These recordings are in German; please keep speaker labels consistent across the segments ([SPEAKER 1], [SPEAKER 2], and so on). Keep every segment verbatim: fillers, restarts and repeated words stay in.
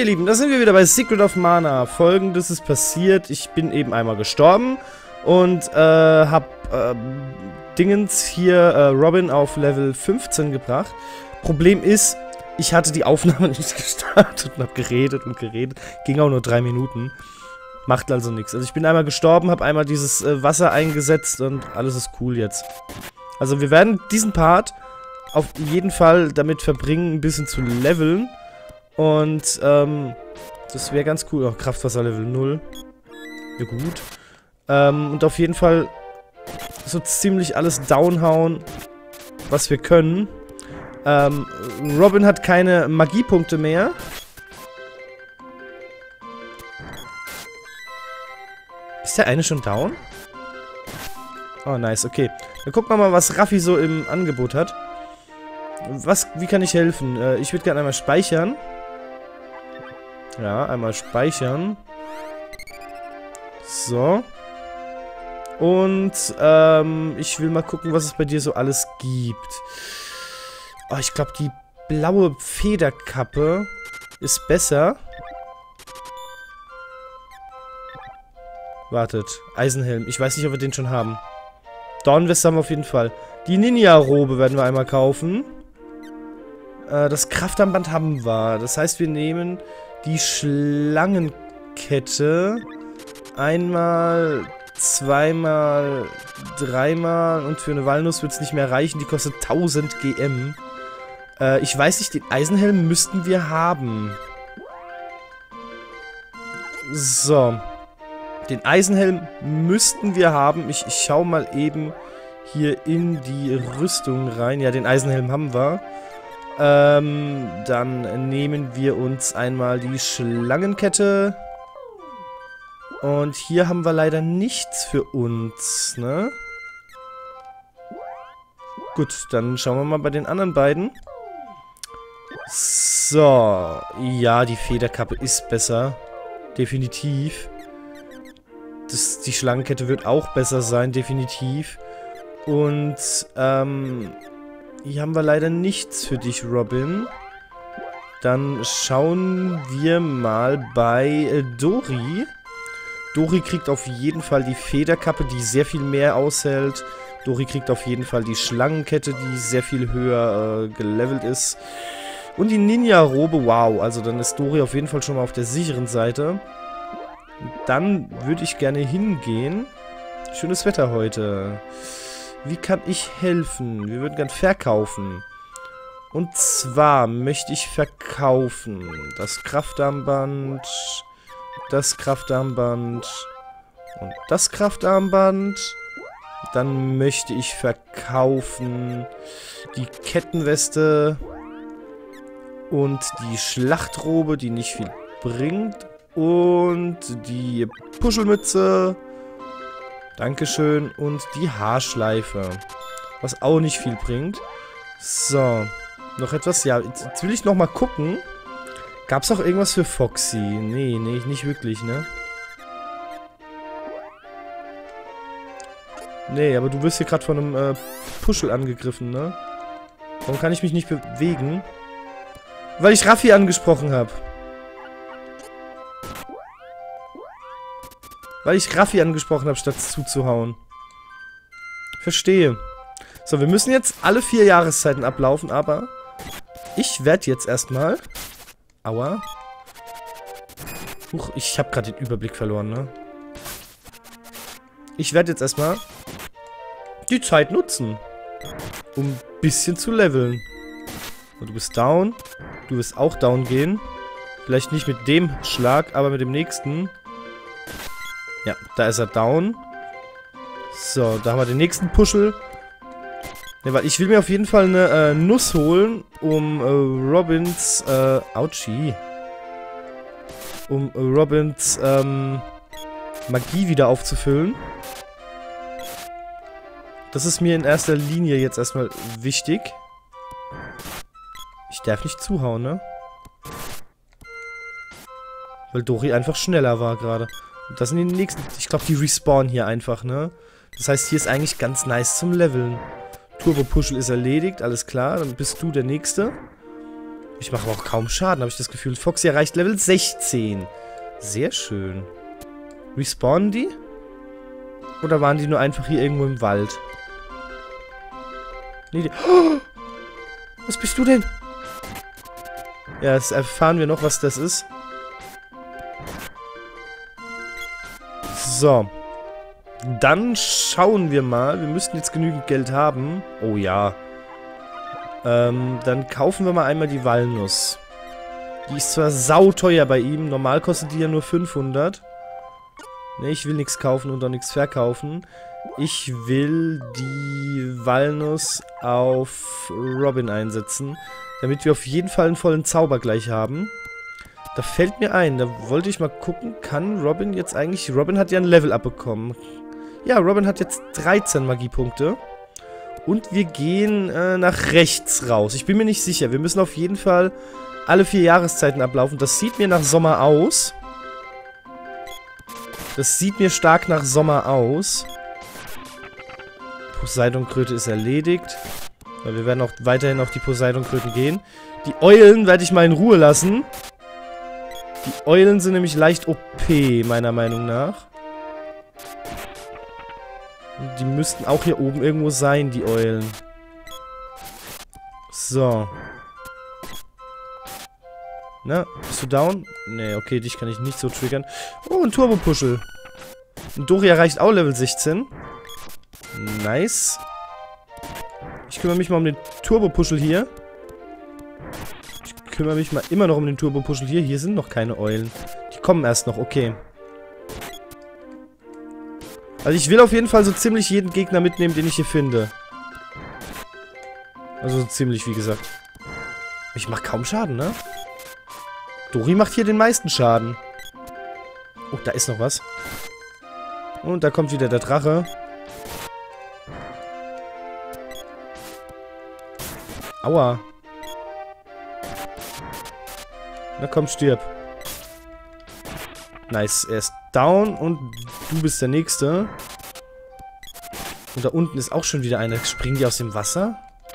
[SPEAKER 1] ihr Lieben, da sind wir wieder bei Secret of Mana. Folgendes ist passiert, ich bin eben einmal gestorben und äh, hab äh, Dingens hier äh, Robin auf Level fünfzehn gebracht. Problem ist, ich hatte die Aufnahme nicht gestartet und hab geredet und geredet. Ging auch nur drei Minuten. Macht also nichts. Also ich bin einmal gestorben, hab einmal dieses äh, Wasser eingesetzt und alles ist cool jetzt. Also wir werden diesen Part auf jeden Fall damit verbringen, ein bisschen zu leveln. Und, ähm, das wäre ganz cool. Oh, Kraftwasser Level null. Ja, gut. Ähm, und auf jeden Fall so ziemlich alles downhauen, was wir können. Ähm, Robin hat keine Magiepunkte mehr. Ist der eine schon down? Oh, nice, okay. Dann gucken wir mal, was Raffi so im Angebot hat. Was, wie kann ich helfen? Äh, ich würde gerne einmal speichern. Ja, einmal speichern. So. Und, ähm, ich will mal gucken, was es bei dir so alles gibt. Oh, ich glaube, die blaue Federkappe ist besser. Wartet. Eisenhelm. Ich weiß nicht, ob wir den schon haben. Dornweste haben wir auf jeden Fall. Die Ninja-Robe werden wir einmal kaufen. Äh, das Kraftarmband haben wir. Das heißt, wir nehmen die Schlangenkette einmal, zweimal, dreimal und für eine Walnuss wird es nicht mehr reichen. Die kostet tausend G M. Äh, ich weiß nicht, den Eisenhelm müssten wir haben. So. Den Eisenhelm müssten wir haben. Ich, ich schau mal eben hier in die Rüstung rein. Ja, den Eisenhelm haben wir. Ähm, dann nehmen wir uns einmal die Schlangenkette. Und hier haben wir leider nichts für uns, ne? Gut, dann schauen wir mal bei den anderen beiden. So, ja, die Federkappe ist besser. Definitiv. Das, die Schlangenkette wird auch besser sein, definitiv. Und, ähm... hier haben wir leider nichts für dich, Robin. Dann schauen wir mal bei äh, Dori. Dori kriegt auf jeden Fall die Federkappe, die sehr viel mehr aushält. Dori kriegt auf jeden Fall die Schlangenkette, die sehr viel höher äh, gelevelt ist. Und die Ninja-Robe, wow. Also dann ist Dori auf jeden Fall schon mal auf der sicheren Seite. Dann würde ich gerne hingehen. Schönes Wetter heute. Wie kann ich helfen? Wir würden gern verkaufen. Und zwar möchte ich verkaufen das Kraftarmband, das Kraftarmband und das Kraftarmband. Dann möchte ich verkaufen die Kettenweste und die Schlachtrobe, die nicht viel bringt. Und die Puschelmütze. Dankeschön. Und die Haarschleife. Was auch nicht viel bringt. So. Noch etwas? Ja, jetzt, jetzt will ich nochmal gucken. Gab es auch irgendwas für Foxy? Nee, nee, nicht wirklich, ne? Nee, aber du wirst hier gerade von einem äh, Puschel angegriffen, ne? Warum kann ich mich nicht bewegen? Weil ich Raffi angesprochen habe. Weil ich Raffi angesprochen habe, statt zuzuhauen. Verstehe. So, wir müssen jetzt alle vier Jahreszeiten ablaufen, aber ich werde jetzt erstmal... Aua. Huch, ich habe gerade den Überblick verloren, ne? Ich werde jetzt erstmal die Zeit nutzen, um ein bisschen zu leveln. Und du bist down. Du wirst auch down gehen. Vielleicht nicht mit dem Schlag, aber mit dem nächsten... Ja, da ist er down. So, da haben wir den nächsten Puschel. Ja, weil ich will mir auf jeden Fall eine äh, Nuss holen, um äh, Robins, äh, Autschi. Um äh, Robins, ähm, Magie wieder aufzufüllen. Das ist mir in erster Linie jetzt erstmal wichtig. Ich darf nicht zuhauen, ne? Weil Dori einfach schneller war gerade. Das sind die nächsten... Ich glaube, die respawnen hier einfach, ne? Das heißt, hier ist eigentlich ganz nice zum Leveln. Turbo-Puschel ist erledigt, alles klar. Dann bist du der Nächste. Ich mache aber auch kaum Schaden, habe ich das Gefühl. Foxy erreicht Level sechzehn. Sehr schön. Respawnen die? Oder waren die nur einfach hier irgendwo im Wald? Nee, die... Oh! Was bist du denn? Ja, jetzt erfahren wir noch, was das ist. So. Dann schauen wir mal. Wir müssten jetzt genügend Geld haben. Oh ja. Ähm, dann kaufen wir mal einmal die Walnuss. Die ist zwar sauteuer bei ihm. Normal kostet die ja nur fünfhundert. Ne, ich will nichts kaufen und auch nichts verkaufen. Ich will die Walnuss auf Robin einsetzen. Damit wir auf jeden Fall einen vollen Zauber gleich haben. Da fällt mir ein, da wollte ich mal gucken, kann Robin jetzt eigentlich... Robin hat ja ein Level-Up bekommen. Ja, Robin hat jetzt dreizehn Magiepunkte. Und wir gehen äh, nach rechts raus. Ich bin mir nicht sicher. Wir müssen auf jeden Fall alle vier Jahreszeiten ablaufen. Das sieht mir nach Sommer aus. Das sieht mir stark nach Sommer aus. Poseidonkröte ist erledigt. Weil wir werden auch weiterhin auf die Poseidonkröten gehen. Die Eulen werde ich mal in Ruhe lassen. Die Eulen sind nämlich leicht O P, meiner Meinung nach. Und die müssten auch hier oben irgendwo sein, die Eulen. So. Na, bist du down? Nee, okay, dich kann ich nicht so triggern. Oh, ein Turbo-Puschel. Und Dori erreicht auch Level sechzehn. Nice. Ich kümmere mich mal um den Turbo-Puschel hier. Ich kümmere mich mal immer noch um den Turbo-Puschel hier. Hier sind noch keine Eulen. Die kommen erst noch, okay. Also ich will auf jeden Fall so ziemlich jeden Gegner mitnehmen, den ich hier finde. Also so ziemlich, wie gesagt. Ich mache kaum Schaden, ne? Dori macht hier den meisten Schaden. Oh, da ist noch was. Und da kommt wieder der Drache. Aua. Na komm, stirb. Nice, er ist down und du bist der Nächste. Und da unten ist auch schon wieder einer. Springen die aus dem Wasser?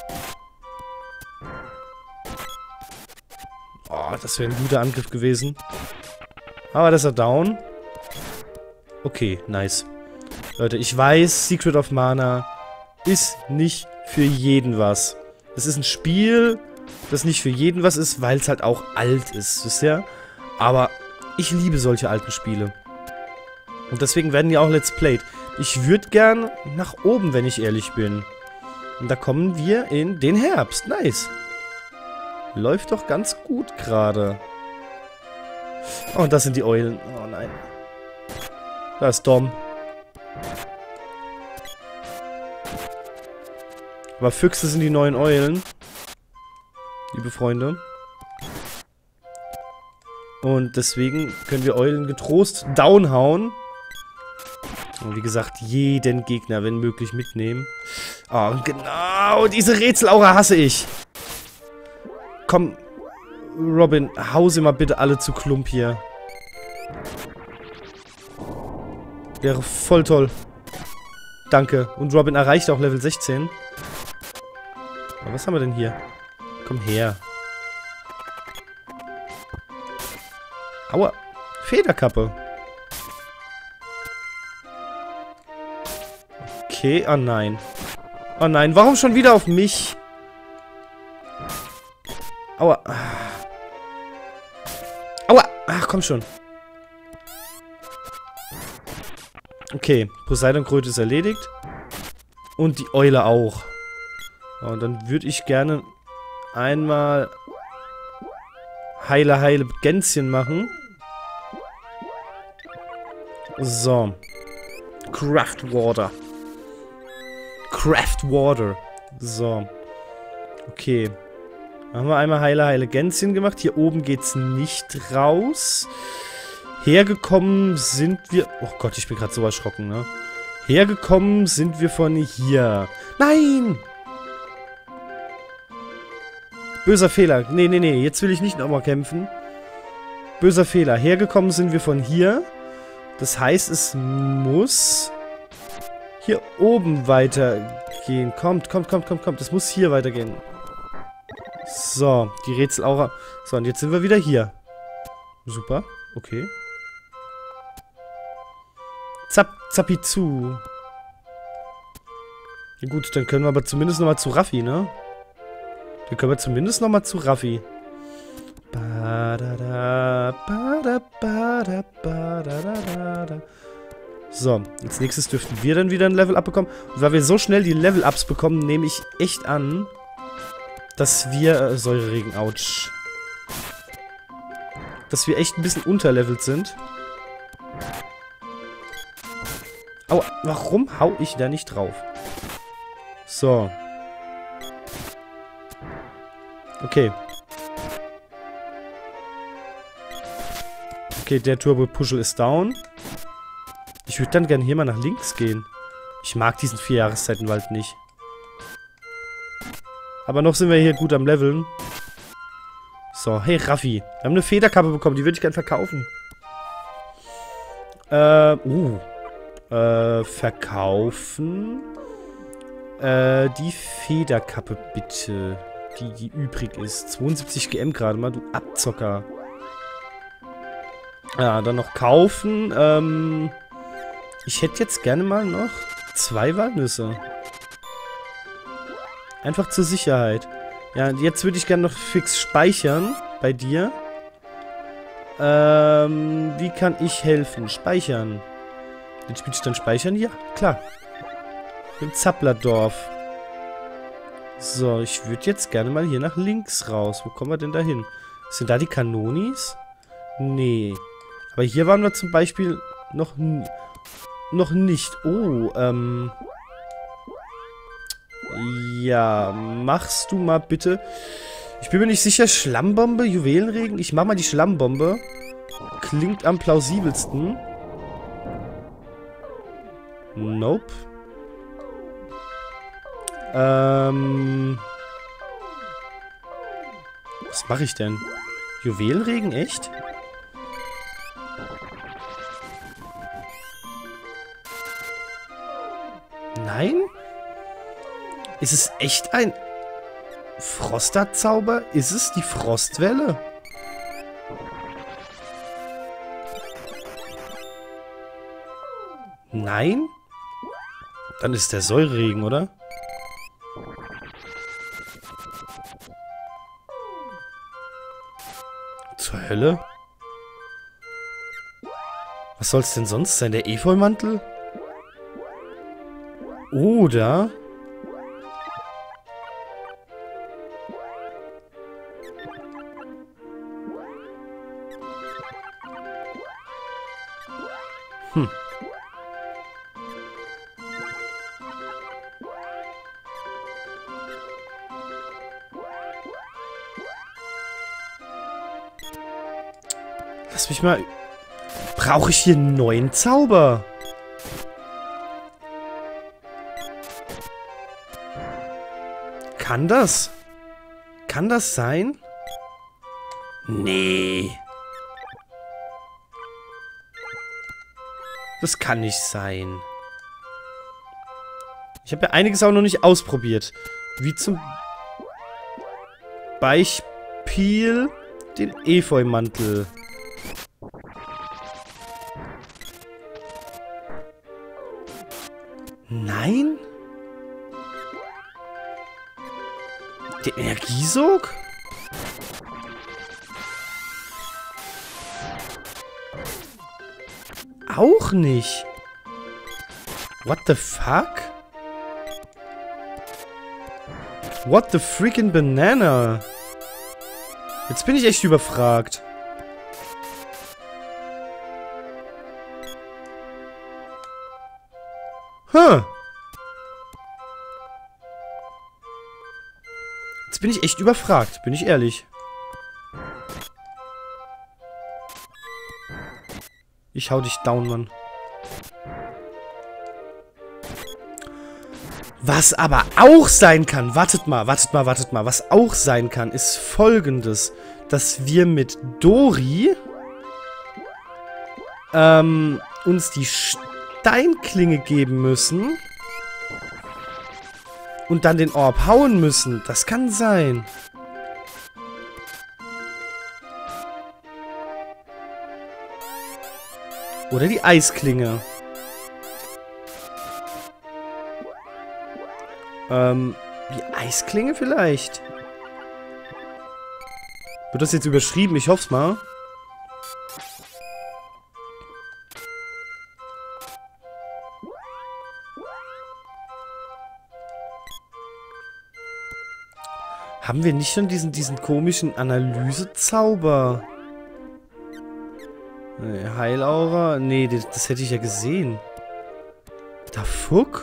[SPEAKER 1] Oh, das wäre ein guter Angriff gewesen. Aber das ist er down. Okay, nice. Leute, ich weiß, Secret of Mana ist nicht für jeden was. Es ist ein Spiel, das nicht für jeden was ist, weil es halt auch alt ist, wisst ihr? Aber ich liebe solche alten Spiele. Und deswegen werden die auch Let's Played. Ich würde gern nach oben, wenn ich ehrlich bin. Und da kommen wir in den Herbst. Nice. Läuft doch ganz gut gerade. Oh, und das sind die Eulen. Oh nein. Da ist Dom. Aber Füchse sind die neuen Eulen. Liebe Freunde. Und deswegen können wir Eulen getrost downhauen. Und wie gesagt, jeden Gegner, wenn möglich, mitnehmen. Oh, genau, diese Rätselaura hasse ich. Komm, Robin, hau sie mal bitte alle zu Klump hier. Wäre voll toll. Danke. Und Robin erreicht auch Level sechzehn. Aber was haben wir denn hier? Komm her. Aua. Federkappe. Okay, oh nein. Oh nein, warum schon wieder auf mich? Aua. Aua. Ach, komm schon. Okay, Poseidonkröte ist erledigt. Und die Eule auch. Ja, und dann würde ich gerne einmal heile, heile Gänschen machen. So. Craft Water. Craft Water. So. Okay. Haben wir einmal heile, heile Gänschen gemacht. Hier oben geht's nicht raus. Hergekommen sind wir... Oh Gott, ich bin gerade so erschrocken, ne? Hergekommen sind wir von hier. Nein! Böser Fehler. Nee, nee, nee. Jetzt will ich nicht nochmal kämpfen. Böser Fehler. Hergekommen sind wir von hier. Das heißt, es muss hier oben weitergehen. Kommt, kommt, kommt, kommt, kommt. Es muss hier weitergehen. So, die Rätselaura. So, und jetzt sind wir wieder hier. Super, okay. Zap, zappi zu. Ja gut, dann können wir aber zumindest nochmal zu Raffi, ne? Dann können wir zumindest nochmal zu Raffi. Ba-da-da, ba-da, ba-da, ba-da-da-da-da. So, als nächstes dürften wir dann wieder ein Level-Up bekommen. Und weil wir so schnell die Level-Ups bekommen, nehme ich echt an, dass wir... Äh, Säureregen, ouch. Dass wir echt ein bisschen unterlevelt sind. Aua, warum hau ich da nicht drauf? So. Okay. Okay, der Turbo-Puschel ist down. Ich würde dann gerne hier mal nach links gehen. Ich mag diesen Vier-Jahreszeitenwald nicht. Aber noch sind wir hier gut am Leveln. So, hey Raffi. Wir haben eine Federkappe bekommen, die würde ich gerne verkaufen. Äh, uh. Äh, verkaufen. Äh, die Federkappe bitte. Die, die übrig ist. zweiundsiebzig G M gerade mal, du Abzocker. Ja, dann noch kaufen. Ähm, ich hätte jetzt gerne mal noch zwei Walnüsse. Einfach zur Sicherheit. Ja, jetzt würde ich gerne noch fix speichern bei dir. Ähm, wie kann ich helfen? Speichern. Den Spielstand speichern? Ja, klar. Im Zapplerdorf. So, ich würde jetzt gerne mal hier nach links raus. Wo kommen wir denn da hin? Sind da die Kanonis? Nee. Aber hier waren wir zum Beispiel noch, noch nicht. Oh, ähm... ja, machst du mal bitte... Ich bin mir nicht sicher, Schlammbombe, Juwelenregen? Ich mach mal die Schlammbombe. Klingt am plausibelsten. Nope. Ähm... Was mache ich denn? Juwelenregen, echt? Nein? Ist es echt ein Frosterzauber? Ist es die Frostwelle? Nein? Dann ist der Säureregen, oder? Zur Hölle? Was soll es denn sonst sein? Der Efeumantel? Oder... Hm. Lass mich mal... Brauche ich hier einen neuen Zauber? Kann das? Kann das sein? Nee. Das kann nicht sein. Ich habe ja einiges auch noch nicht ausprobiert. Wie zum Beispiel den Efeumantel. Nein? Der Energiesog? Auch nicht. What the fuck? What the freaking banana? Jetzt bin ich echt überfragt. Huh. Jetzt bin ich echt überfragt, bin ich ehrlich. Ich hau dich down, Mann. Was aber auch sein kann, wartet mal, wartet mal, wartet mal, was auch sein kann, ist Folgendes, dass wir mit Dori ähm, uns die Steinklinge geben müssen und dann den Orb hauen müssen. Das kann sein. Oder die Eisklinge. Ähm, die Eisklinge vielleicht? Wird das jetzt überschrieben? Ich hoff's mal. Haben wir nicht schon diesen, diesen komischen Analysezauber? Nee, Heilaura? Nee, das, das hätte ich ja gesehen. Da Fuck?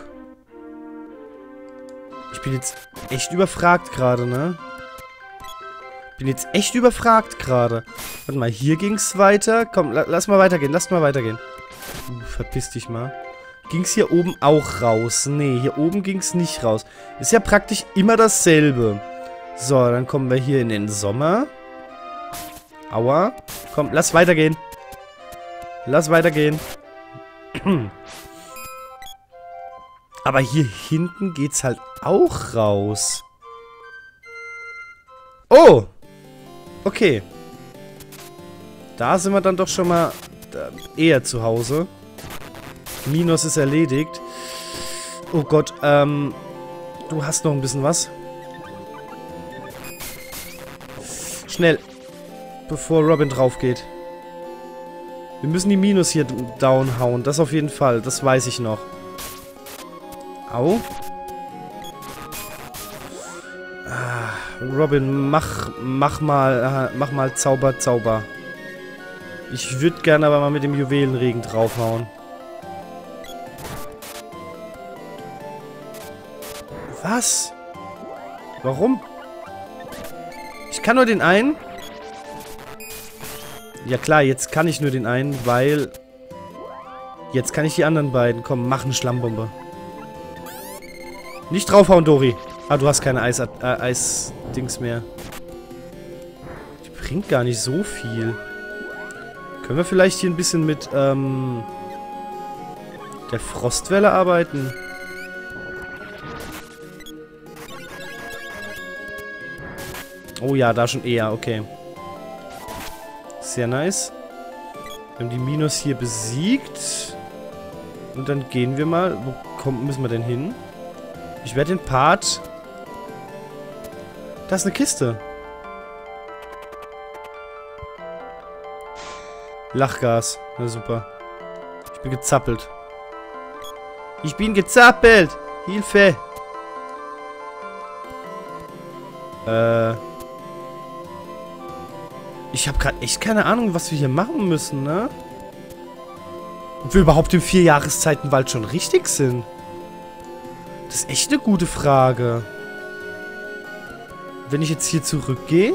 [SPEAKER 1] Ich bin jetzt echt überfragt gerade, ne? Bin jetzt echt überfragt gerade. Warte mal, hier ging's weiter. Komm, la lass mal weitergehen, lass mal weitergehen. Uh, verpiss dich mal. Ging's hier oben auch raus? Nee, hier oben ging's nicht raus. Ist ja praktisch immer dasselbe. So, dann kommen wir hier in den Sommer. Aua. Komm, lass weitergehen. Lass weitergehen. Aber hier hinten geht's halt auch raus. Oh! Okay. Da sind wir dann doch schon mal eher zu Hause. Minus ist erledigt. Oh Gott, ähm... du hast noch ein bisschen was. Schnell. Bevor Robin drauf geht. Wir müssen die Minus hier downhauen. Das auf jeden Fall. Das weiß ich noch. Au. Ah, Robin, mach, mach mal, mach mal Zauber, Zauber. Ich würde gerne aber mal mit dem Juwelenregen draufhauen. Was? Warum? Ich kann nur den einen. Ja klar, jetzt kann ich nur den einen, weil... Jetzt kann ich die anderen beiden. Komm, mach eine Schlammbombe. Nicht draufhauen, Dori. Ah, du hast keine Eis, äh, Eis-Dings mehr. Die bringt gar nicht so viel. Können wir vielleicht hier ein bisschen mit, ähm... der Frostwelle arbeiten? Oh ja, da schon eher, okay. Sehr nice. Wir haben die Minus hier besiegt. Und dann gehen wir mal. Wo kommen, müssen wir denn hin? Ich werde den Part... Da ist eine Kiste. Lachgas. Na super. Ich bin gezappelt. Ich bin gezappelt! Hilfe! Äh... Ich habe gerade echt keine Ahnung, was wir hier machen müssen, ne? Ob wir überhaupt im Vierjahreszeitenwald schon richtig sind? Das ist echt eine gute Frage. Wenn ich jetzt hier zurückgehe?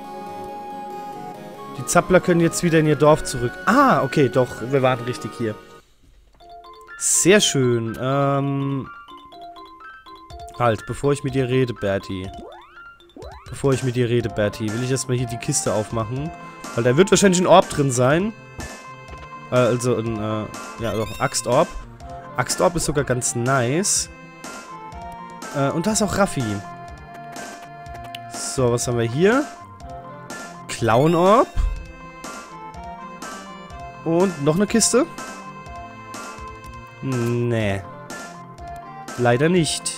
[SPEAKER 1] Die Zappler können jetzt wieder in ihr Dorf zurück. Ah, okay, doch. Wir waren richtig hier. Sehr schön. Ähm... Halt, bevor ich mit dir rede, Bertie. Bevor ich mit dir rede, Bertie, will ich erstmal hier die Kiste aufmachen. Weil da wird wahrscheinlich ein Orb drin sein. Äh, also ein, äh, ja doch, Axtorb. Axtorb ist sogar ganz nice. Äh, und da ist auch Raffi. So, was haben wir hier? Clownorb. Und noch eine Kiste? Nee. Leider nicht.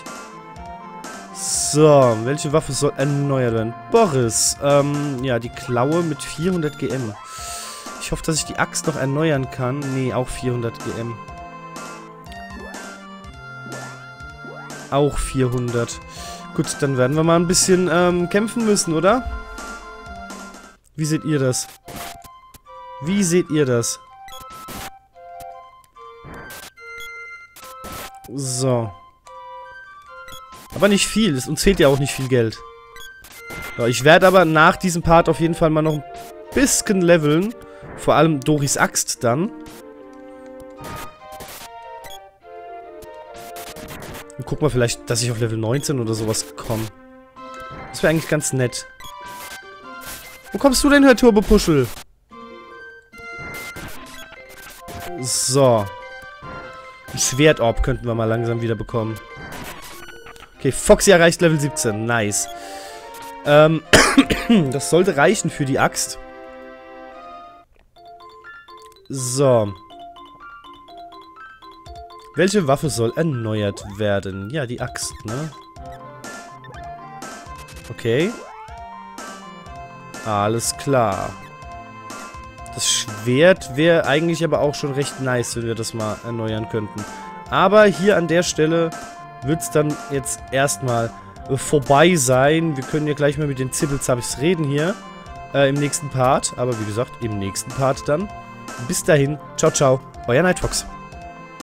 [SPEAKER 1] So, welche Waffe soll erneuert werden? Boris. Ähm, ja, die Klaue mit vierhundert G M. Ich hoffe, dass ich die Axt noch erneuern kann. Nee, auch vierhundert G M. Auch vierhundert. Gut, dann werden wir mal ein bisschen ähm, kämpfen müssen, oder? Wie seht ihr das? Wie seht ihr das? So. Aber nicht viel. Uns fehlt ja auch nicht viel Geld. So, ich werde aber nach diesem Part auf jeden Fall mal noch ein bisschen leveln. Vor allem Doris Axt dann. Und guck mal vielleicht, dass ich auf Level neunzehn oder sowas komme. Das wäre eigentlich ganz nett. Wo kommst du denn her, Turbo-Puschel? So. Ein Schwertorb könnten wir mal langsam wieder bekommen. Okay, Foxy erreicht Level siebzehn. Nice. Ähm, das sollte reichen für die Axt. So. Welche Waffe soll erneuert werden? Ja, die Axt, ne? Okay. Alles klar. Das Schwert wäre eigentlich aber auch schon recht nice, wenn wir das mal erneuern könnten. Aber hier an der Stelle wird es dann jetzt erstmal vorbei sein. Wir können ja gleich mal mit den Zippelzappis reden hier. Äh, im nächsten Part. Aber wie gesagt, im nächsten Part dann. Bis dahin. Ciao, ciao. Euer Nightfox.